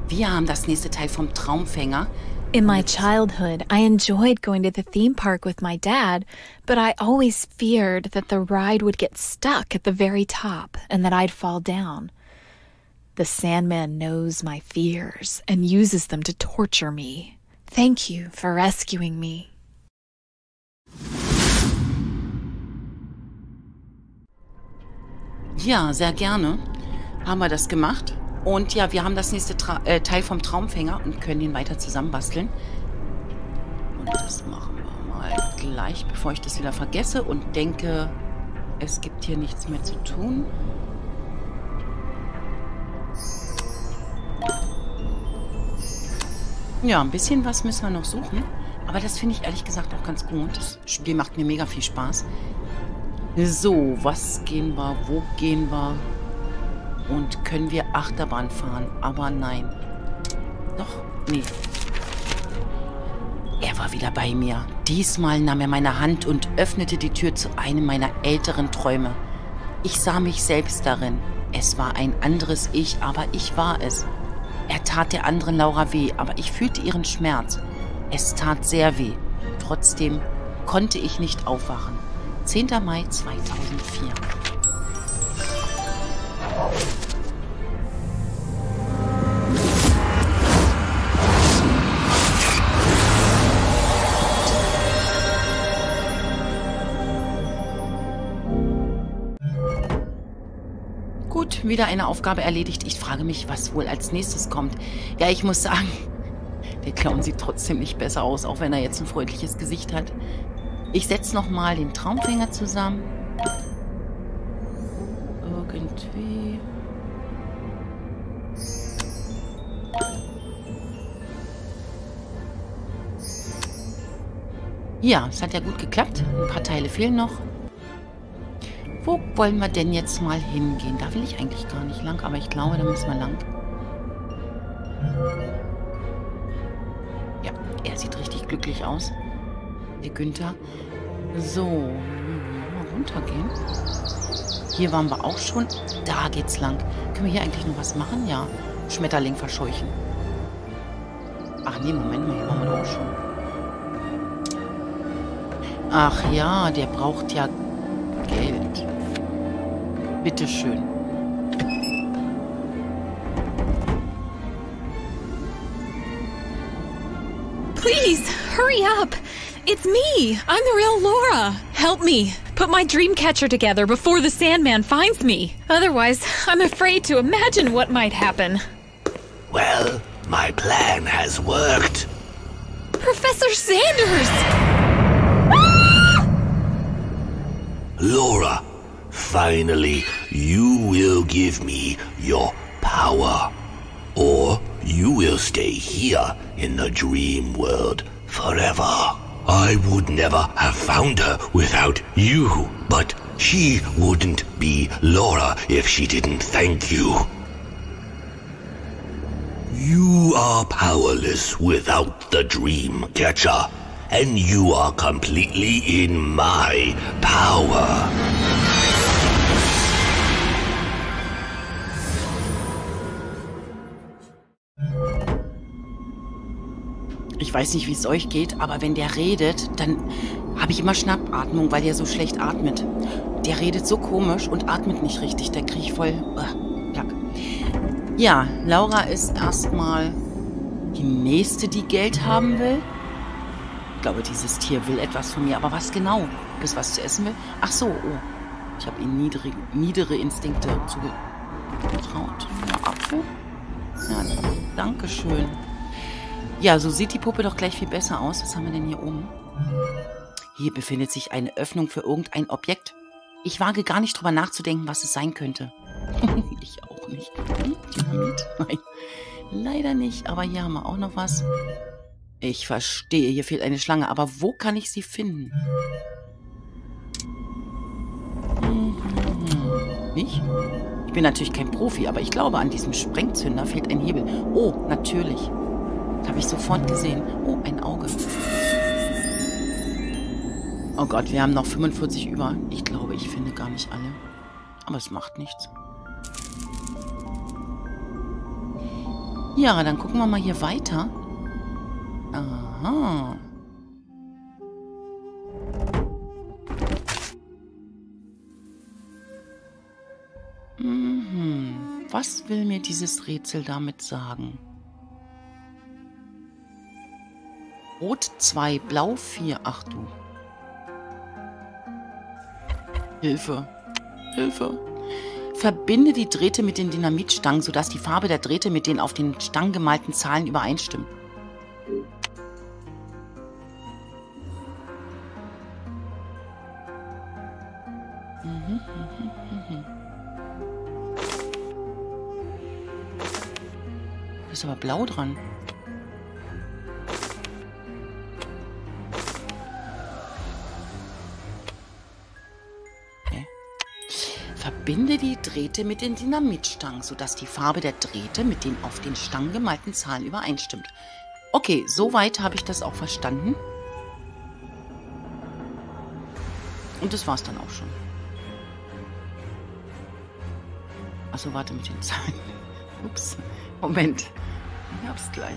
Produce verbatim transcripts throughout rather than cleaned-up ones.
Wir haben das nächste Teil vom Traumfänger. In my childhood, I enjoyed going to the theme park with my dad, but I always feared that the ride would get stuck at the very top and that I'd fall down. The Sandman knows my fears and uses them to torture me. Thank you for rescuing me. Ja, sehr gerne. Haben wir das gemacht. Und ja, wir haben das nächste Tra äh, Teil vom Traumfänger und können ihn weiter zusammenbasteln. Und das machen wir mal gleich, bevor ich das wieder vergesse und denke, es gibt hier nichts mehr zu tun. Ja, ein bisschen was müssen wir noch suchen. Aber das finde ich ehrlich gesagt auch ganz gut. Das Spiel macht mir mega viel Spaß. So, was gehen wir? Wo gehen wir? Und können wir Achterbahn fahren? Aber nein. Doch? Nee. Er war wieder bei mir. Diesmal nahm er meine Hand und öffnete die Tür zu einem meiner älteren Träume. Ich sah mich selbst darin. Es war ein anderes Ich, aber ich war es. Er tat der anderen Laura weh, aber ich fühlte ihren Schmerz. Es tat sehr weh. Trotzdem konnte ich nicht aufwachen. zehnter Mai zweitausendvier. Gut, wieder eine Aufgabe erledigt. Ich frage mich, was wohl als nächstes kommt. Ja, ich muss sagen, der Clown sieht trotzdem nicht besser aus, auch wenn er jetzt ein freundliches Gesicht hat. Ich setze nochmal den Traumfänger zusammen. Irgendwie. Ja, es hat ja gut geklappt. Ein paar Teile fehlen noch. Wo wollen wir denn jetzt mal hingehen? Da will ich eigentlich gar nicht lang, aber ich glaube, da müssen wir lang. Ja, er sieht richtig glücklich aus. Der Günther. So, mal runtergehen. Hier waren wir auch schon. Da geht's lang. Können wir hier eigentlich noch was machen? Ja. Schmetterling verscheuchen. Ach nee, Moment mal, hier waren wir doch auch schon. Ach ja, der braucht ja Geld. Bitteschön. Please, hurry up! It's me! I'm the real Laura! Help me! Put my dream catcher together before the Sandman finds me! Otherwise, I'm afraid to imagine what might happen. Well, my plan has worked. Professor Sanders! Laura, finally, you will give me your power. Or you will stay here in the dream world forever. I would never have found her without you, but she wouldn't be Laura if she didn't thank you. You are powerless without the dream catcher, and you are completely in my power. Ich weiß nicht, wie es euch geht, aber wenn der redet, dann habe ich immer Schnappatmung, weil der so schlecht atmet. Der redet so komisch und atmet nicht richtig. Da kriege ich voll uh, Plack. Ja, Laura ist erstmal die Nächste, die Geld haben will. Ich glaube, dieses Tier will etwas von mir. Aber was genau? Bis was zu essen will? Ach so, oh. Ich habe ihm niedere, niedere Instinkte zugetraut. Ja, Apfel? Ja, danke schön. Ja, so sieht die Puppe doch gleich viel besser aus. Was haben wir denn hier oben? Hier befindet sich eine Öffnung für irgendein Objekt. Ich wage gar nicht drüber nachzudenken, was es sein könnte. Ich auch nicht. Dynamit? Nein, leider nicht. Aber hier haben wir auch noch was. Ich verstehe, hier fehlt eine Schlange. Aber wo kann ich sie finden? Nicht? Ich bin natürlich kein Profi, aber ich glaube, an diesem Sprengzünder fehlt ein Hebel. Oh, natürlich. Habe ich sofort gesehen. Oh, ein Auge. Oh Gott, wir haben noch fünfundvierzig über. Ich glaube, ich finde gar nicht alle. Aber es macht nichts. Ja, dann gucken wir mal hier weiter. Aha. Mhm. Was will mir dieses Rätsel damit sagen? Rot zwei, Blau vier. Ach du. Hilfe. Hilfe. Verbinde die Drähte mit den Dynamitstangen, sodass die Farbe der Drähte mit den auf den Stangen gemalten Zahlen übereinstimmt. Mhm, mhm, mhm. Da ist aber blau dran. Verbinde die Drähte mit den Dynamitstangen, sodass die Farbe der Drähte mit den auf den Stangen gemalten Zahlen übereinstimmt. Okay, soweit habe ich das auch verstanden. Und das war's dann auch schon. Achso, warte mit den Zahlen. Ups. Moment. Ich hab's gleich.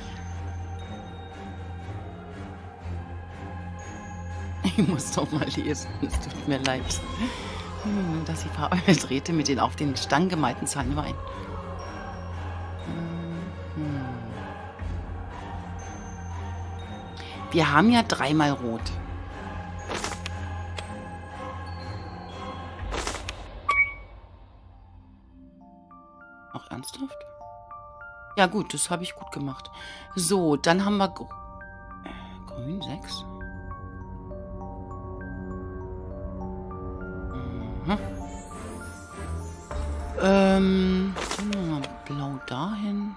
Ich muss doch mal lesen. Es tut mir leid. Dass die Farbe der Drähte mit den auf den Stangen gemalten Zahlen überein. Wir haben ja dreimal rot. Ach, ernsthaft? Ja gut, das habe ich gut gemacht. So, dann haben wir Gr äh, grün sechs. Mhm. Ähm, dann machen wir blau dahin.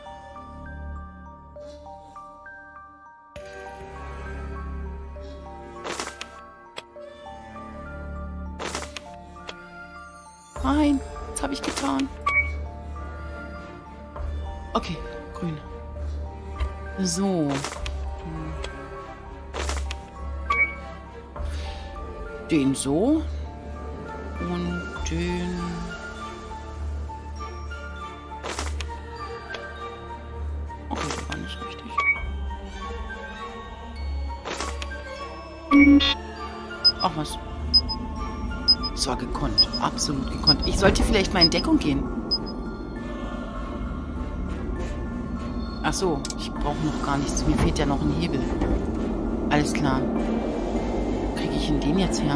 Nein, was habe ich getan? Okay, grün. So. Den so. Und den... Okay, das war nicht richtig. Ach was. Das war gekonnt. Absolut gekonnt. Ich sollte vielleicht mal in Deckung gehen. Ach so, ich brauche noch gar nichts. Mir fehlt ja noch ein Hebel. Alles klar. Wo kriege ich denn den jetzt her?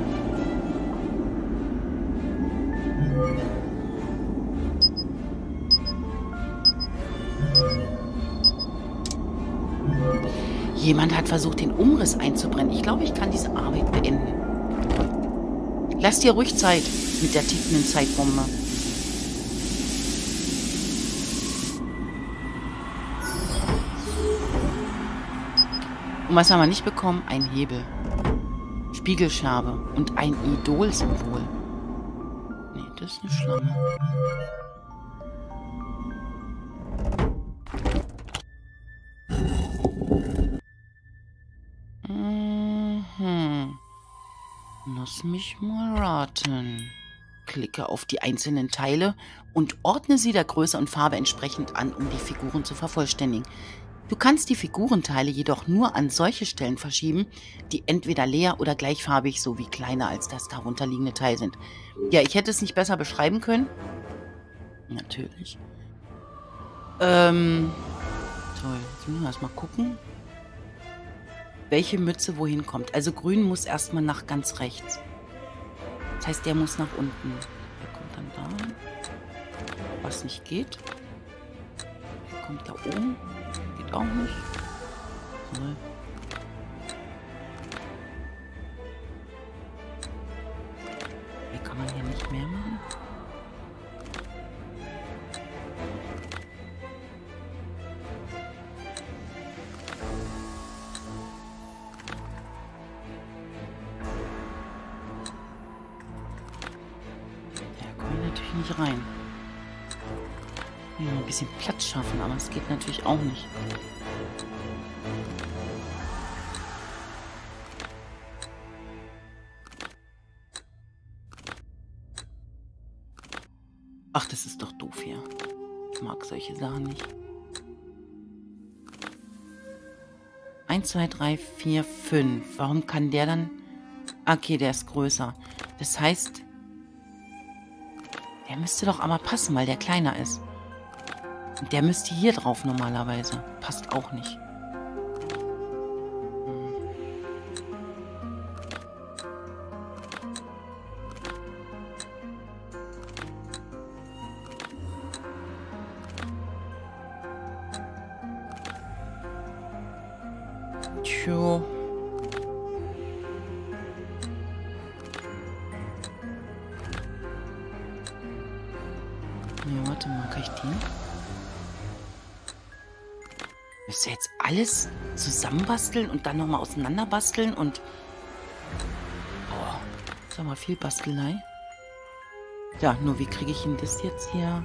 Jemand hat versucht, den Umriss einzubrennen. Ich glaube, ich kann diese Arbeit beenden. Lass dir ruhig Zeit mit der tickenden Zeitbombe. Und was haben wir nicht bekommen? Ein Hebel. Spiegelscherbe und ein Idol-Symbol. Nee, das ist eine Schlange. Mhm. Lass mich mal raten. Klicke auf die einzelnen Teile und ordne sie der Größe und Farbe entsprechend an, um die Figuren zu vervollständigen. Du kannst die Figurenteile jedoch nur an solche Stellen verschieben, die entweder leer oder gleichfarbig sowie kleiner als das darunterliegende Teil sind. Ja, ich hätte es nicht besser beschreiben können. Natürlich. Ähm, toll. Jetzt müssen wir erstmal gucken, welche Mütze wohin kommt. Also grün muss erstmal nach ganz rechts. Das heißt, der muss nach unten. Der kommt dann da hin. Was nicht geht. Der kommt da oben. Geht auch nicht. So. Hier kann man hier nicht mehr machen. Nicht rein. Ja, ein bisschen Platz schaffen, aber es geht natürlich auch nicht. Ach, das ist doch doof hier. Ich mag solche Sachen nicht. eins, zwei, drei, vier, fünf. Warum kann der dann... Okay, der ist größer. Das heißt... Der müsste doch aber passen, weil der kleiner ist. Und der müsste hier drauf normalerweise. Passt auch nicht. Tjo. Ja, warte mal, kann ich den? Müsst ihr jetzt alles zusammenbasteln und dann nochmal auseinanderbasteln und... Boah, sag mal, viel Bastelei. Ja, nur wie kriege ich denn das jetzt hier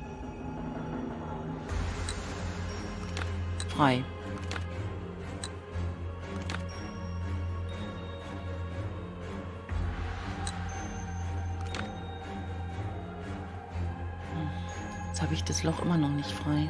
frei? Jetzt habe ich das Loch immer noch nicht frei.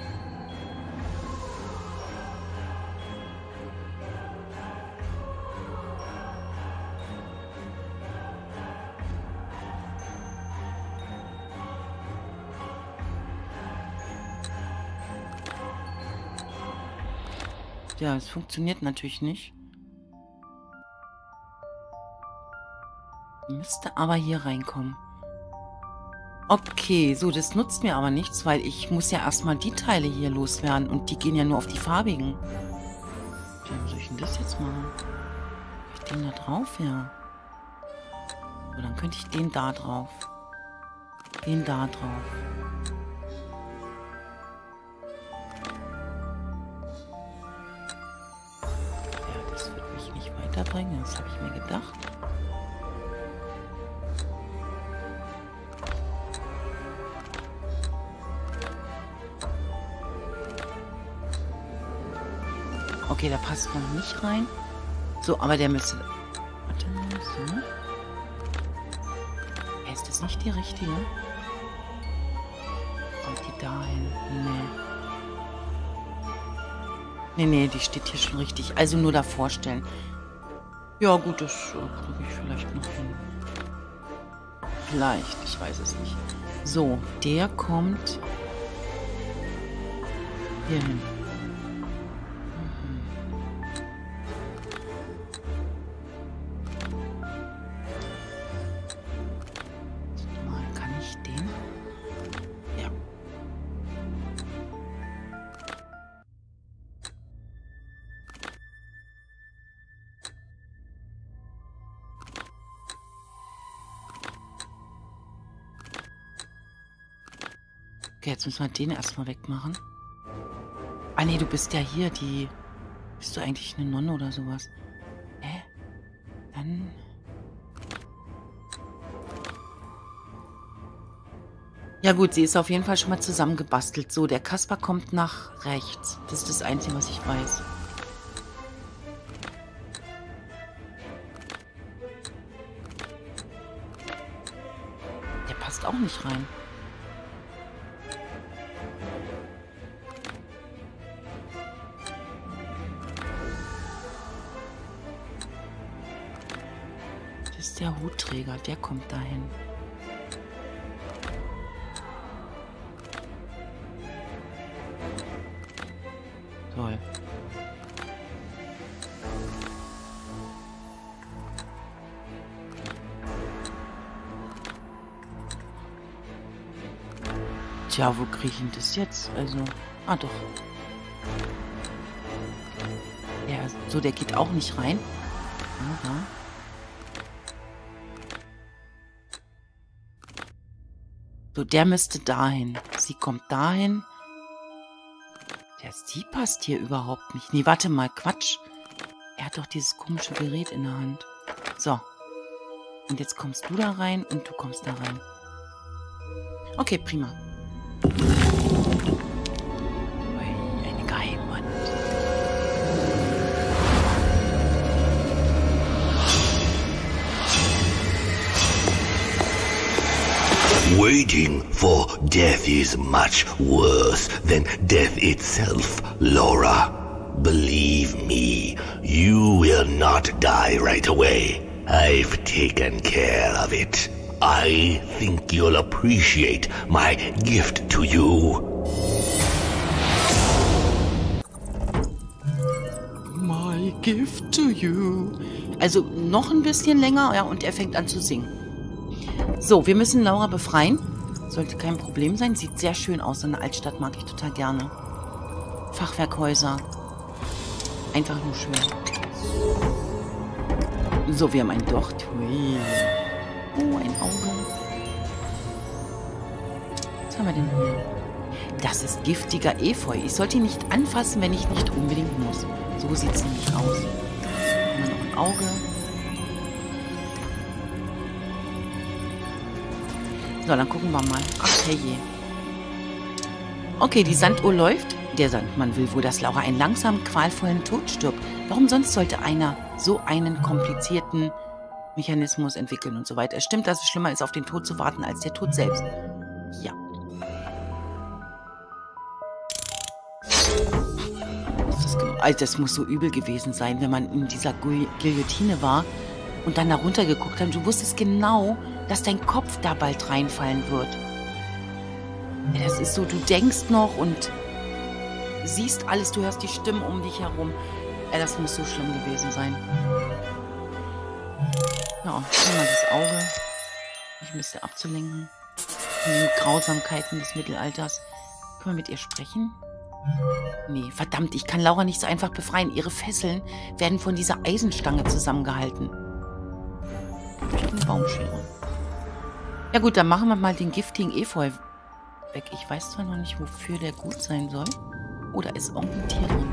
Ja, es funktioniert natürlich nicht. Müsste aber hier reinkommen. Okay, so, das nutzt mir aber nichts, weil ich muss ja erstmal die Teile hier loswerden und die gehen ja nur auf die farbigen. Ja, wie soll ich denn das jetzt machen? Kann ich den da drauf? Ja. So, dann könnte ich den da drauf. Den da drauf. Ja, das wird mich nicht weiterbringen, das habe ich mir gedacht. Okay, da passt noch nicht rein. So, aber der müsste... Warte mal, so. Ja, ist das nicht die richtige? Kommt die dahin? Nee. Nee, nee, die steht hier schon richtig. Also nur davor stellen. Ja, gut, das äh, kriege ich vielleicht noch hin. Vielleicht, ich weiß es nicht. So, der kommt hier hin. Okay, jetzt müssen wir den erstmal wegmachen. Ah nee, du bist ja hier, die... Bist du eigentlich eine Nonne oder sowas? Hä? Dann... Ja gut, sie ist auf jeden Fall schon mal zusammengebastelt. So, der Kasper kommt nach rechts. Das ist das Einzige, was ich weiß. Der passt auch nicht rein. Das ist der Hutträger, der kommt dahin. Toll. Tja, wo kriege ich denn das jetzt? Also, ah doch. Ja, so, der geht auch nicht rein. Ja, da. So, der müsste dahin. Sie kommt dahin. Der sie passt hier überhaupt nicht. Nee, warte mal, Quatsch. Er hat doch dieses komische Gerät in der Hand. So. Und jetzt kommst du da rein und du kommst da rein. Okay, prima. Ui, eine Geheimwand. Waiting for death is much worse than death itself, Laura. Believe me, you will not die right away. I've taken care of it. I think you'll appreciate my gift to you. My gift to you. Also noch ein bisschen länger, ja, und er fängt an zu singen. So, wir müssen Laura befreien. Sollte kein Problem sein. Sieht sehr schön aus. So eine Altstadt mag ich total gerne. Fachwerkhäuser. Einfach nur schön. So, wir haben ein Docht. Ui. Oh, ein Auge. Was haben wir denn hier? Das ist giftiger Efeu. Ich sollte ihn nicht anfassen, wenn ich nicht unbedingt muss. So sieht es nämlich aus. Haben wir noch ein Auge. So, dann gucken wir mal. Ach, herrje. Okay, die Sanduhr läuft. Der Sandmann will wohl, dass Laura einen langsamen, qualvollen Tod stirbt. Warum sonst sollte einer so einen komplizierten Mechanismus entwickeln und so weiter? Es stimmt, dass es schlimmer ist, auf den Tod zu warten, als der Tod selbst. Ja. Das, also das muss so übel gewesen sein, wenn man in dieser Guillotine war und dann da runtergeguckt hat. Du wusstest genau, dass dein Kopf da bald reinfallen wird. Ja, das ist so, du denkst noch und siehst alles, du hörst die Stimmen um dich herum. Ja, das muss so schlimm gewesen sein. Ja, hier mal das Auge. Ich müsste abzulenken. Von den Grausamkeiten des Mittelalters. Können wir mit ihr sprechen? Nee, verdammt, ich kann Laura nicht so einfach befreien. Ihre Fesseln werden von dieser Eisenstange zusammengehalten. Ich habe eine Baumschere. Ja gut, dann machen wir mal den giftigen Efeu weg. Ich weiß zwar noch nicht, wofür der gut sein soll. Oh, da ist irgendein Tier drin.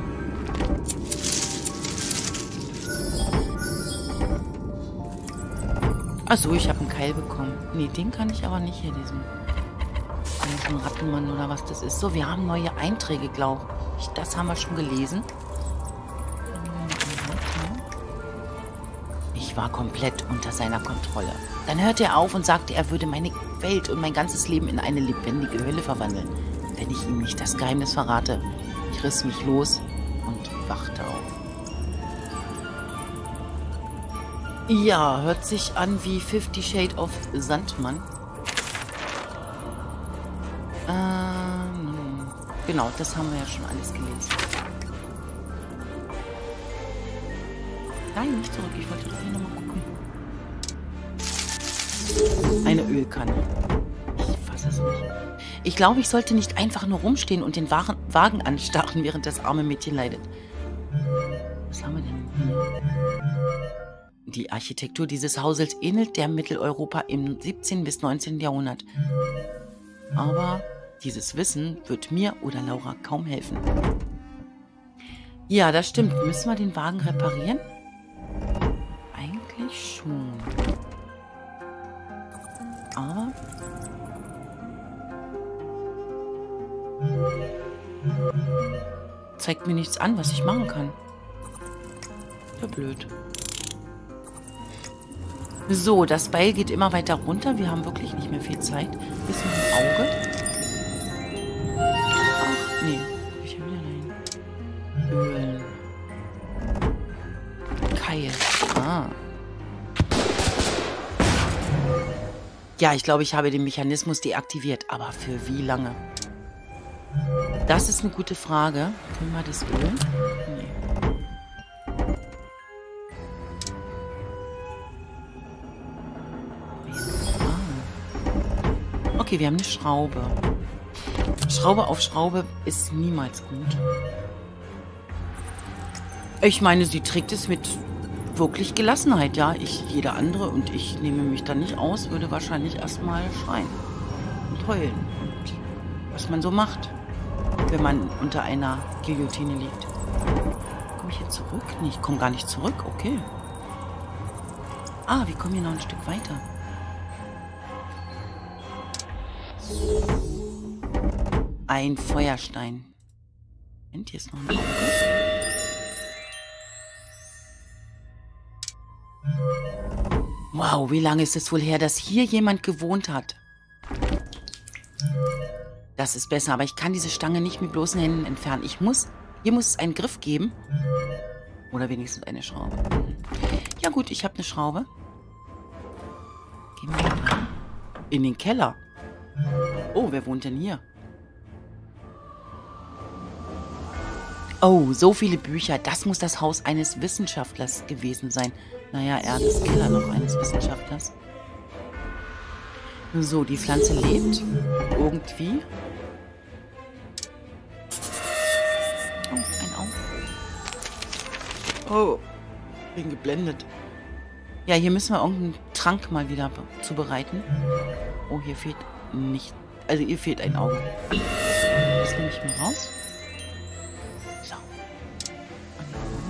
Achso, ich habe einen Keil bekommen. Nee, den kann ich aber nicht hier, diesen, diesen Rattenmann oder was das ist. So, wir haben neue Einträge, glaube ich. Das haben wir schon gelesen. Ich war komplett unter seiner Kontrolle. Dann hörte er auf und sagte, er würde meine Welt und mein ganzes Leben in eine lebendige Hölle verwandeln, wenn ich ihm nicht das Geheimnis verrate. Ich riss mich los und wachte auf. Ja, hört sich an wie Fifty Shades of Sandmann. Ähm, genau, das haben wir ja schon alles gelesen. Nein, nicht zurück. Ich wollte doch hier nochmal gucken. Eine Ölkanne. Ich fasse es nicht. Ich glaube, ich sollte nicht einfach nur rumstehen und den Wagen anstarren, während das arme Mädchen leidet. Was haben wir denn hier? Die Architektur dieses Hauses ähnelt der Mitteleuropa im siebzehnten bis neunzehnten Jahrhundert. Aber dieses Wissen wird mir oder Laura kaum helfen. Ja, das stimmt. Müssen wir den Wagen reparieren? Eigentlich schon. Aber... zeigt mir nichts an, was ich machen kann. Ja, blöd. So, das Beil geht immer weiter runter. Wir haben wirklich nicht mehr viel Zeit. Bisschen im Auge. Ach, nee. Ich habe wieder einen. Ölen. Keil. Ah. Ja, ich glaube, ich habe den Mechanismus deaktiviert. Aber für wie lange? Das ist eine gute Frage. Können wir das ölen? Nee. Ah. Okay, wir haben eine Schraube. Schraube auf Schraube ist niemals gut. Ich meine, sie trägt es mit wirklich Gelassenheit, ja. Ich, jeder andere, und ich nehme mich da nicht aus, würde wahrscheinlich erstmal schreien und heulen. Und was man so macht, wenn man unter einer Guillotine liegt. Komme ich hier zurück? Nee, ich komme gar nicht zurück. Okay. Ah, wir kommen hier noch ein Stück weiter. Ein Feuerstein. Moment, hier ist noch ein Auge. Wow, wie lange ist es wohl her, dass hier jemand gewohnt hat? Das ist besser, aber ich kann diese Stange nicht mit bloßen Händen entfernen. Ich muss Hier muss es einen Griff geben. Oder wenigstens eine Schraube. Ja gut, ich habe eine Schraube. Gehen wir mal rein. In den Keller. Oh, wer wohnt denn hier? Oh, so viele Bücher. Das muss das Haus eines Wissenschaftlers gewesen sein. Naja, er ist Keller noch eines Wissenschaftlers. So, die Pflanze lebt. Irgendwie. Oh, ein Auge. Oh, bin geblendet. Ja, hier müssen wir irgendeinen Trank mal wieder zubereiten. Oh, hier fehlt nicht... Also, hier fehlt ein Auge. Das nehme ich mal raus. So. Und dann haben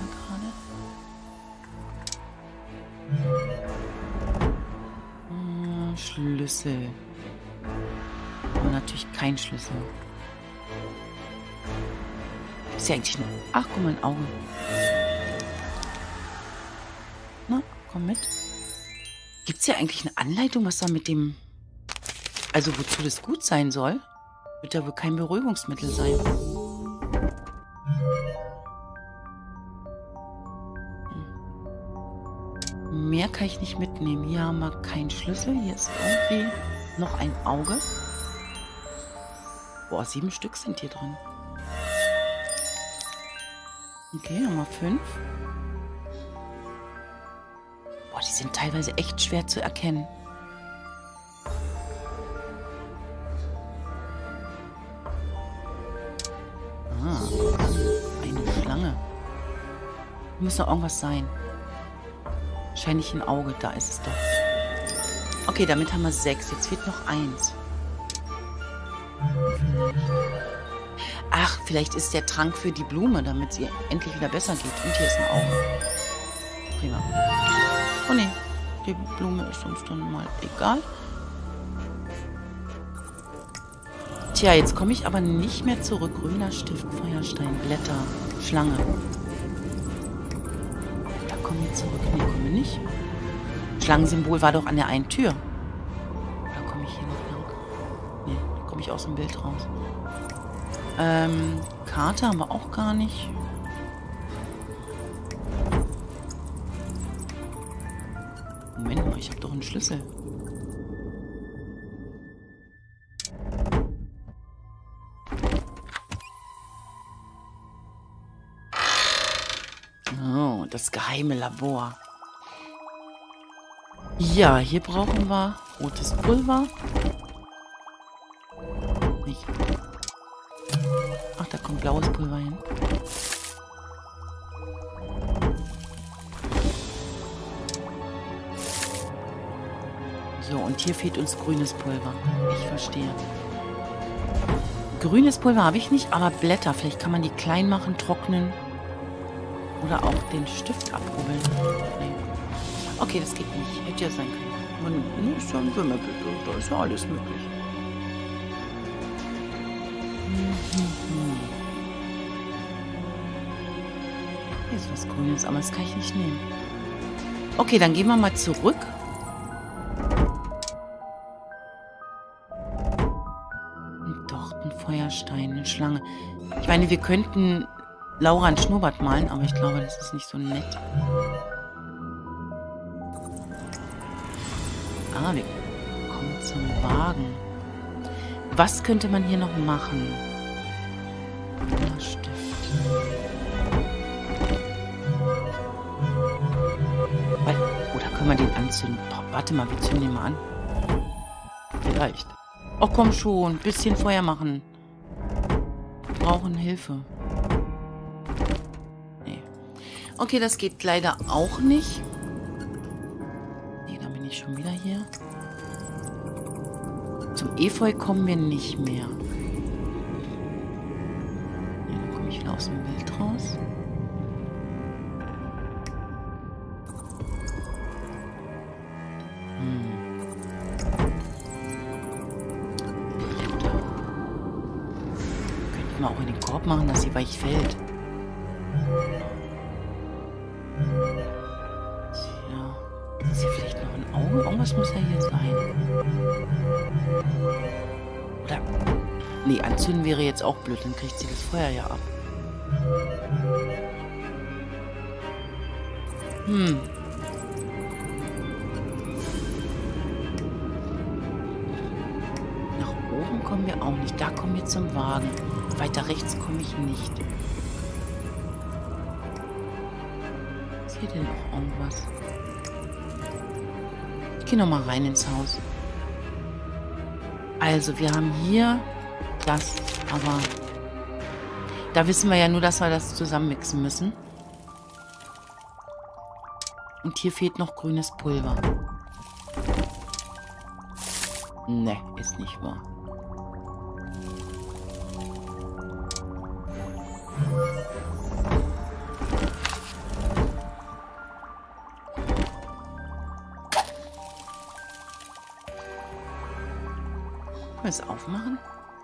wir gerade... Hm, Schlüssel. Aber natürlich kein Schlüssel. Ist ja eigentlich nur... Ach, guck mal, ein Auge. Na, komm mit. Gibt es hier eigentlich eine Anleitung, was da mit dem... Also wozu das gut sein soll? Wird ja wohl kein Beruhigungsmittel sein. Hm. Mehr kann ich nicht mitnehmen. Hier haben wir keinen Schlüssel. Hier ist irgendwie noch ein Auge. Boah, sieben Stück sind hier drin. Okay, haben wir fünf. Boah, die sind teilweise echt schwer zu erkennen. Ah, eine Schlange. Muss doch irgendwas sein. Wahrscheinlich ein Auge, da ist es doch. Okay, damit haben wir sechs. Jetzt fehlt noch eins. Ach, vielleicht ist der Trank für die Blume, damit sie endlich wieder besser geht. Und hier ist ein Auge. Prima. Oh ne, die Blume ist uns dann mal egal. Tja, jetzt komme ich aber nicht mehr zurück. Grüner Stift, Feuerstein, Blätter, Schlange. Da kommen wir zurück. Ne, kommen wir nicht. Schlangensymbol war doch an der einen Tür. Da komme ich hier noch lang. Ne, da komme ich aus dem Bild raus. Ähm, Karte haben wir auch gar nicht. Moment mal, ich habe doch einen Schlüssel. Oh, das geheime Labor. Ja, hier brauchen wir rotes Pulver. Nicht. Ach, da kommt blaues Pulver hin. So, und hier fehlt uns grünes Pulver. Ich verstehe. Grünes Pulver habe ich nicht, aber Blätter. Vielleicht kann man die klein machen, trocknen. Oder auch den Stift abrubbeln. Nee. Okay, das geht nicht. Hätte ja sein können. Man nee, ist ja ein Wimmelbild. Da ist ja alles möglich. Hier ist was Grünes, aber das kann ich nicht nehmen. Okay, dann gehen wir mal zurück. Ein Docht, ein Feuerstein, eine Schlange. Ich meine, wir könnten Laura einen Schnurrbart malen, aber ich glaube, das ist nicht so nett. Ah, wir kommen zum Wagen. Was könnte man hier noch machen? Stift. Oder können wir den anzünden? Warte mal, wir zünden den mal an. Vielleicht. Oh, komm schon. Ein bisschen Feuer machen. Wir brauchen Hilfe. Nee. Okay, das geht leider auch nicht. Nee, dann bin ich schon wieder hier. Zum Efeu kommen wir nicht mehr. Nee, dann komme ich wieder aus dem Bild raus. Auch in den Korb machen, dass sie weich fällt. Tja, ist hier vielleicht noch ein Auge? Irgendwas muss ja hier sein. Oder? Nee, anzünden wäre jetzt auch blöd, dann kriegt sie das Feuer ja ab. Hm. Nach oben kommen wir auch nicht. Da kommen wir zum Wagen. Weiter rechts komme ich nicht. Ist hier denn noch irgendwas? Ich gehe nochmal rein ins Haus. Also, wir haben hier das, aber da wissen wir ja nur, dass wir das zusammenmixen müssen. Und hier fehlt noch grünes Pulver. Ne, ist nicht wahr. Können wir es aufmachen?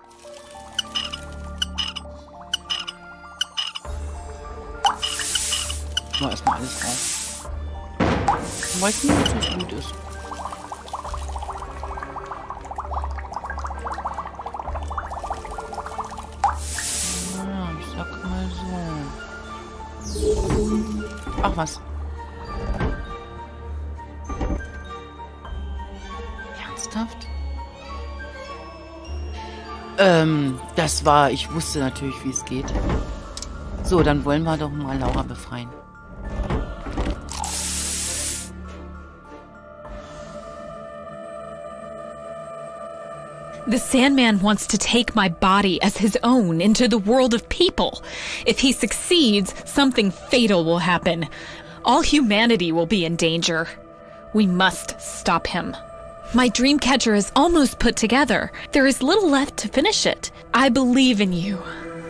Mal erstmal alles auf. Ich weiß nicht, ob es gut ist. Ja, ich sag mal so. Ach was. Ernsthaft? Ähm, das war, ich wusste natürlich, wie es geht. So, dann wollen wir doch mal Laura befreien. The Sandman wants to take my body as his own into the world of people. If he succeeds, something fatal will happen. All humanity will be in danger. We must stop him. My dream catcher is almost put together. There is little left to finish it. I believe in you.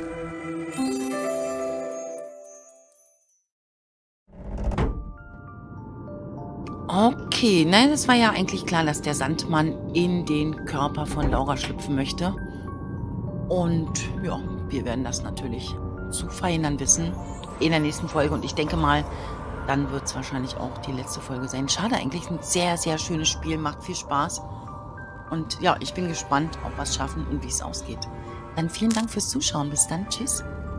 Okay, nein, es war ja eigentlich klar, dass der Sandmann in den Körper von Laura schlüpfen möchte. Und ja, wir werden das natürlich zu verhindern wissen in der nächsten Folge. Und ich denke mal, dann wird es wahrscheinlich auch die letzte Folge sein. Schade eigentlich, ein sehr, sehr schönes Spiel, macht viel Spaß. Und ja, ich bin gespannt, ob wir es schaffen und wie es ausgeht. Dann vielen Dank fürs Zuschauen. Bis dann, tschüss.